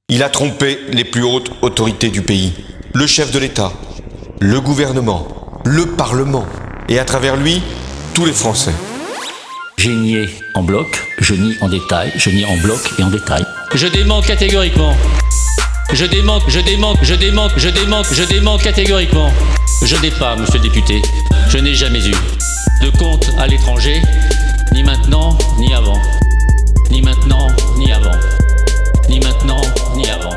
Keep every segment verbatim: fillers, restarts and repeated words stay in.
Il a trompé les plus hautes autorités du pays, le chef de l'État, le gouvernement, le Parlement, et à travers lui, tous les Français. J'ai nié en bloc, je nie en détail, je nie en bloc et en détail. Je dément catégoriquement. Je dément, je dément, je dément, je dément, je dément catégoriquement. Je n'ai pas, monsieur le député, je n'ai jamais eu de compte à l'étranger, ni maintenant, ni avant. Ni maintenant, ni avant. Ni maintenant, ni avant.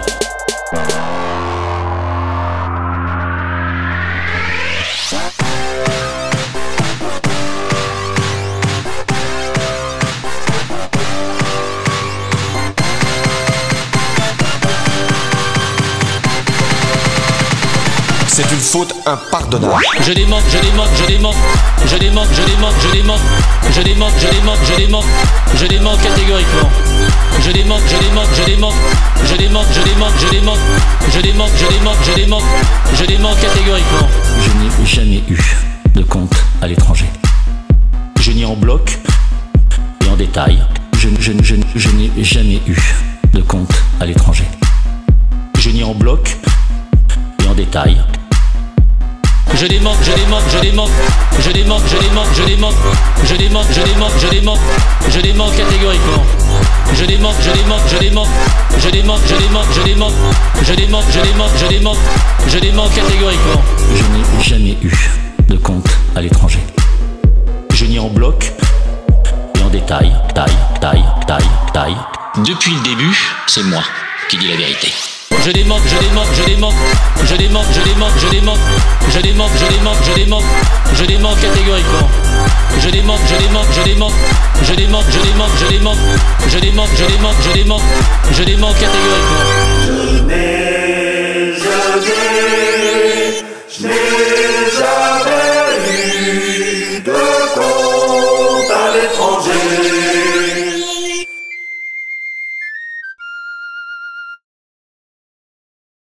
C'est une faute impardonnable. Je dément, je dément, je dément, je dément, je dément, je dément, je dément, je dément, je dément, je dément catégoriquement. Je dément, je dément, je dément, je dément, je dément, je dément, je dément, je dément, je dément, je dément catégoriquement. Je n'ai jamais eu de compte à l'étranger. Je nie en bloc et en détail. Je, je, je, je n'ai jamais eu de compte à l'étranger. Je nie en bloc et en détail. Je dément, je dément, je dément, je dément, je dément, je dément, je dément, je dément, je dément, je dément catégoriquement. Je dément, je dément, je dément, je dément, je dément, je dément, je dément, je dément, je dément, je dément catégoriquement. Je n'ai jamais eu de compte à l'étranger. Je nie en bloc et en détail, taille, taille, taille, taille. Depuis le début, c'est moi qui dis la vérité. Je dément, je dément, je dément, je dément, je dément, je dément, je dément, je dément, je dément, je dément catégoriquement. Je dément, je dément, je dément, je dément, je dément, je dément, je dément, je dément, je dément, je dément catégoriquement.